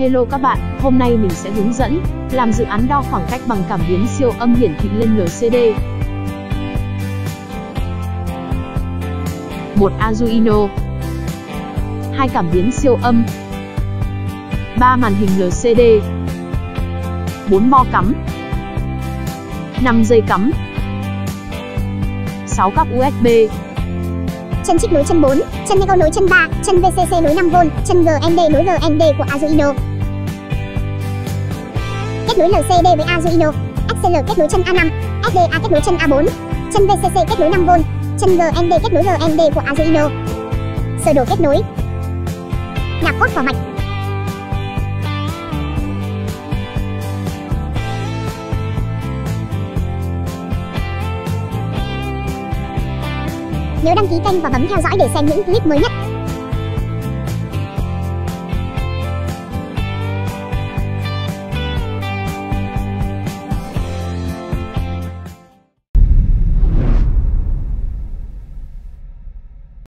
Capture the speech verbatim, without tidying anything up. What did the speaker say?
Hello các bạn, hôm nay mình sẽ hướng dẫn làm dự án đo khoảng cách bằng cảm biến siêu âm hiển thị lên lờ xê đê. một Arduino, hai cảm biến siêu âm, ba màn hình lờ xê đê, bốn bo cắm, năm dây cắm, sáu cáp u ét bê, chân chip nối chân bốn, chân Lego nối chân ba, chân vê xê xê nối năm vôn, chân giê en đê nối giê en đê của Arduino. Kết nối lờ xê đê với Arduino, ích xê lờ kết nối chân a năm, ét đê a kết nối chân a bốn, chân vê xê xê kết nối năm vôn, chân giê en đê kết nối giê en đê của Arduino. Sơ đồ kết nối. Nạp cốt vào mạch. Nhớ đăng ký kênh và bấm theo dõi để xem những clip mới nhất.